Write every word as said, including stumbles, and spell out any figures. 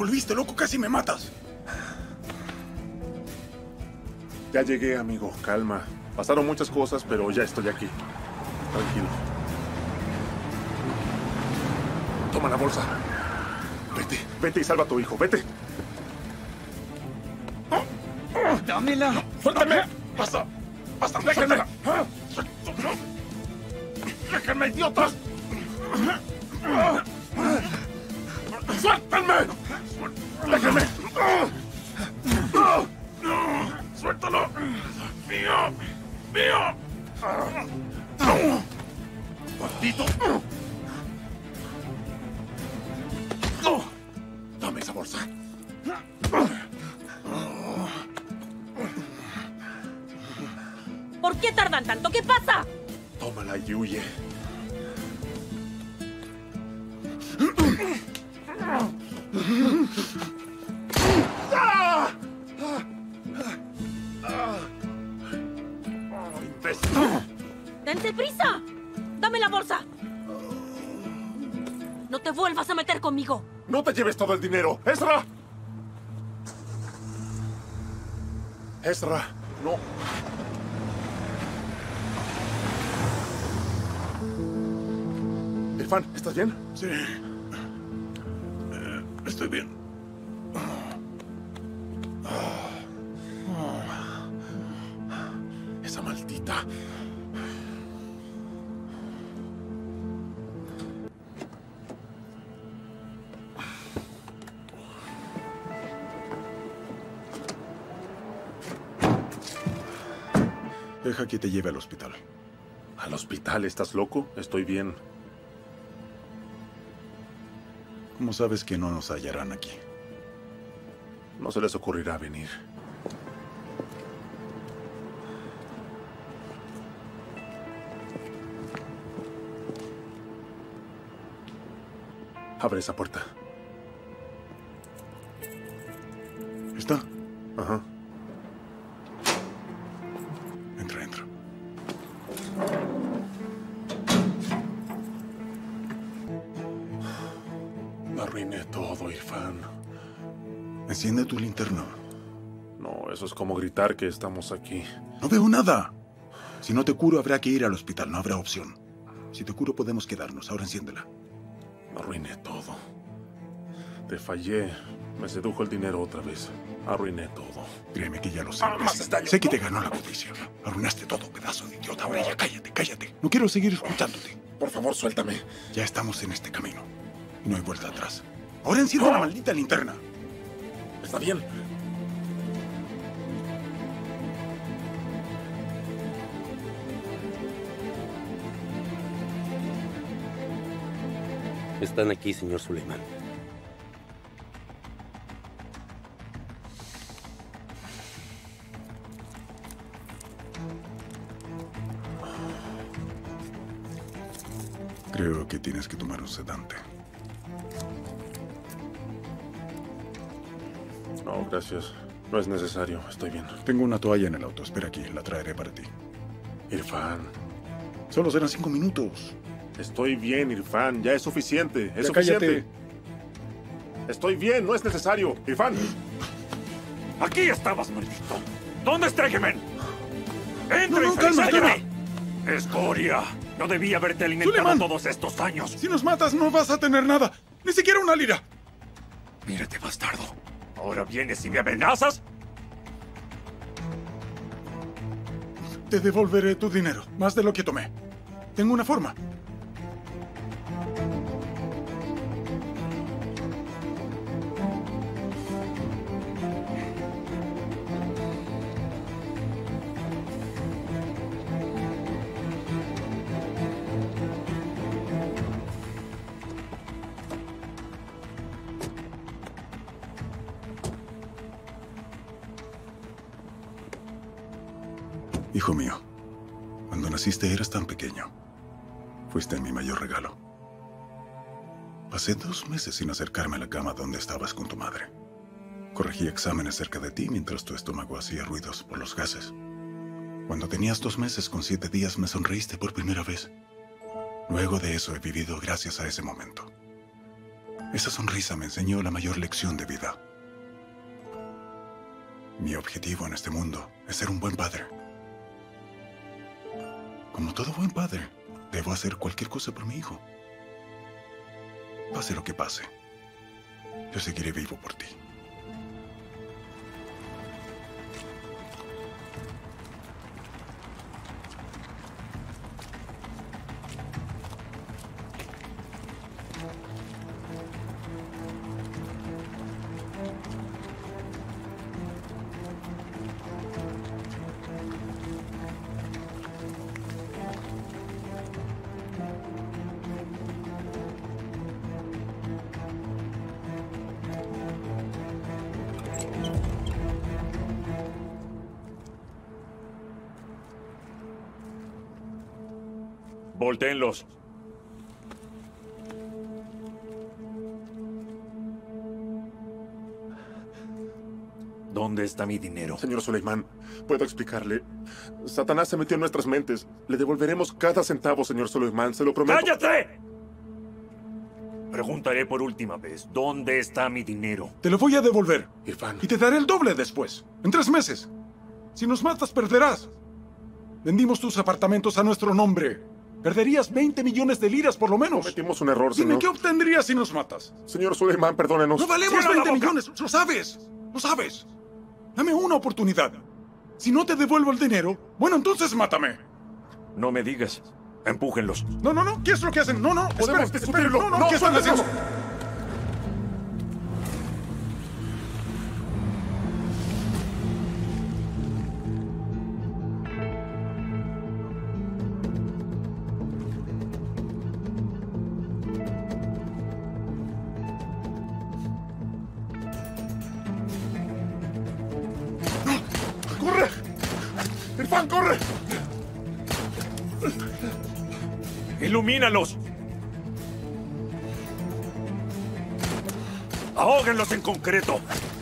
volviste loco, casi me matas. Ya llegué, amigo. Calma. Pasaron muchas cosas, pero ya estoy aquí. Tranquilo. Toma la bolsa. Vete, vete y salva a tu hijo. Vete. ¡Dámela! ¡Suéltame! ¡Basta! ¡Basta! ¡Déjenme! ¡Déjenme, idiotas! ¡Suéltame! ¡Déjenme! ¡Suéltalo! ¡Mío! ¡Mío! ¡Maldito! ¡Dame esa bolsa! ¿Por qué tardan tanto? ¿Qué pasa? Tómala y huye. ¡Dense prisa! ¡Dame la bolsa! ¡No te vuelvas a meter conmigo! ¡No te lleves todo el dinero! ¡Ezra! Ezra, no. Irfan, ¿estás bien? Sí. Eh, estoy bien. Esa maldita. Deja que te lleve al hospital. ¿Al hospital? ¿Estás loco? Estoy bien. ¿Cómo sabes que no nos hallarán aquí? No se les ocurrirá venir. Abre esa puerta. ¿Está? Ajá. Entra, entra. Arruiné todo, Irfan. Enciende tu linterna. No, eso es como gritar que estamos aquí. No veo nada. Si no te curo, habrá que ir al hospital. No habrá opción. Si te curo, podemos quedarnos. Ahora enciéndela. Arruiné todo. Te fallé. Me sedujo el dinero otra vez. Arruiné todo. Créeme que ya lo sé. Ah, más daño. Sé que te ganó la codicia. Arruinaste todo, pedazo de idiota. Ahora ya cállate, cállate. No quiero seguir escuchándote. Por favor, suéltame. Ya estamos en este camino. Y no hay vuelta atrás. Ahora enciende la maldita linterna. Está bien. Están aquí, señor Suleiman. Creo que tienes que tomar un sedante. No, gracias. No es necesario. Estoy bien. Tengo una toalla en el auto. Espera aquí. La traeré para ti. Irfan. Solo serán cinco minutos. Estoy bien, Irfan. Ya es suficiente. Es Ya suficiente. cállate. Estoy bien. No es necesario. Irfan. ¡Aquí estabas, maldito! ¿Dónde está Egemen? ¡Entra No, no, y calma, felicítame! ¡Escoria! No debí haberte alimentado Suleiman. todos estos años. Si nos matas, no vas a tener nada. Ni siquiera una lira. Mírate, bastardo. ¿Ahora vienes y me amenazas? Te devolveré tu dinero. Más de lo que tomé. Tengo una forma. Hijo mío, cuando naciste eras tan pequeño. Fuiste mi mayor regalo. Pasé dos meses sin acercarme a la cama donde estabas con tu madre. Corregí exámenes cerca de ti mientras tu estómago hacía ruidos por los gases. Cuando tenías dos meses con siete días me sonreíste por primera vez. Luego de eso he vivido gracias a ese momento. Esa sonrisa me enseñó la mayor lección de vida. Mi objetivo en este mundo es ser un buen padre. Como todo buen padre, debo hacer cualquier cosa por mi hijo. Pase lo que pase, yo seguiré vivo por ti. Voltéenlos. ¿Dónde está mi dinero? Señor Suleimán, ¿puedo explicarle? Satanás se metió en nuestras mentes. Le devolveremos cada centavo, señor Suleimán, se lo prometo. ¡Cállate! Preguntaré por última vez, ¿dónde está mi dinero? Te lo voy a devolver. Irfan. Y te daré el doble después. En tres meses. Si nos matas, perderás. Vendimos tus apartamentos a nuestro nombre. Perderías veinte millones de liras por lo menos. Cometimos un error, Dime, señor. ¿qué obtendrías si nos matas? Señor Suleimán, perdónenos. No valemos ¡Cierra la veinte boca! millones. Lo sabes. Lo sabes. Dame una oportunidad. Si no te devuelvo el dinero, bueno, entonces mátame. No me digas. Empújenlos. No, no, no. ¿Qué es lo que hacen? No, no. Podemos esperen, discutirlo. esperen. No, no. No, ¿Qué están suéltenos. haciendo? ¡Corre! ¡Irfan, corre! ¡Ilumínalos! ¡Ahóguenlos en concreto!